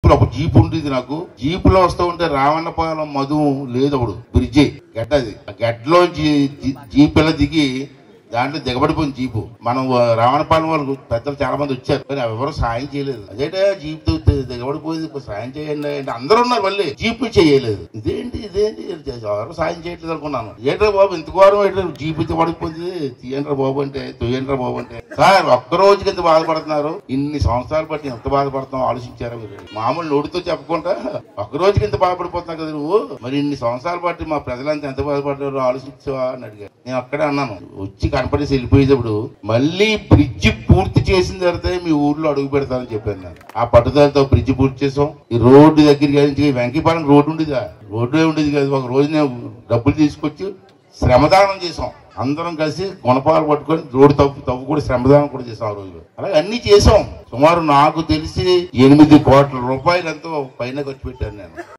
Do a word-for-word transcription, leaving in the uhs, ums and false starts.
జీపులో ఒక జీప్ ఉండేది నాకు. జీపులో వస్తూ ఉంటే రావణపాలెం మధు లేదు అప్పుడు బ్రిడ్జి గడ్డ, అది ఆ గడ్డలో జీప్ ఇలా దిగి దాంట్లో దిగబడిపోయింది జీపు. మనం రావణపాలెం వాళ్ళు పెద్దలు చాలా మంది వచ్చారు కానీ ఎవరు సాయం చేయలేదు. అదేంటే జీప్ దిగబడిపోయింది, సాయం చేయండి అంటే అందరూ ఉన్నారు, మళ్ళీ జీప్ చేయలేదు. ఇదేంటి ఇదేంటి ఎవరు సాయం చేయట్లేదు అనుకున్నాను. ఏంట్రా బాబు ఇంత ఘోరం ఏంటో జీపు దిగబడిపోయింది, తీయండ్రా బాబు అంటే తొయ్యండ్రా బాబు అంటే, సార్ ఒక్క రోజుకి ఎంత బాధపడుతున్నారు, ఇన్ని సంవత్సరాలు బట్టి ఎంత బాధపడుతున్నావు ఆలోచించారు. మామూలు నోటితో చెప్పకుండా ఒక్క రోజుకి ఎంత బాధపడిపోతున్నావు కదా నువ్వు, మరి ఇన్ని సంవత్సరాలు బట్టి మా ప్రజలంతా ఎంత బాధపడ్డారో ఆలోచించావా అని అడిగారు. నేను అక్కడే అన్నాను, వచ్చి కనపడేసి వెళ్ళిపోయేటప్పుడు మళ్ళీ బ్రిడ్జి పూర్తి చేసిన తర్వాత మీ ఊర్లో అడుగు పెడతానని చెప్పాను నేను. ఆ పట్టుదలతో బ్రిడ్జి పూర్తి చేసాం. ఈ రోడ్డు దగ్గరికి వెంకీపాలెం రోడ్డు ఉండేదా, రోడ్డే ఉండేది కాదు. ఒక రోజు నేను డబ్బులు తీసుకొచ్చి శ్రమదానం చేసాం, అందరం కలిసి గుణపాలు పట్టుకొని రోడ్డు తవ్వు తవ్వు కూడా శ్రమదానం కూడా చేసాం ఆ రోజులో. అలాగే అన్ని చేసాం. సుమారు నాకు తెలిసి ఎనిమిది కోట్ల రూపాయలు ఎంతో పైన ఖర్చు పెట్టాను నేను.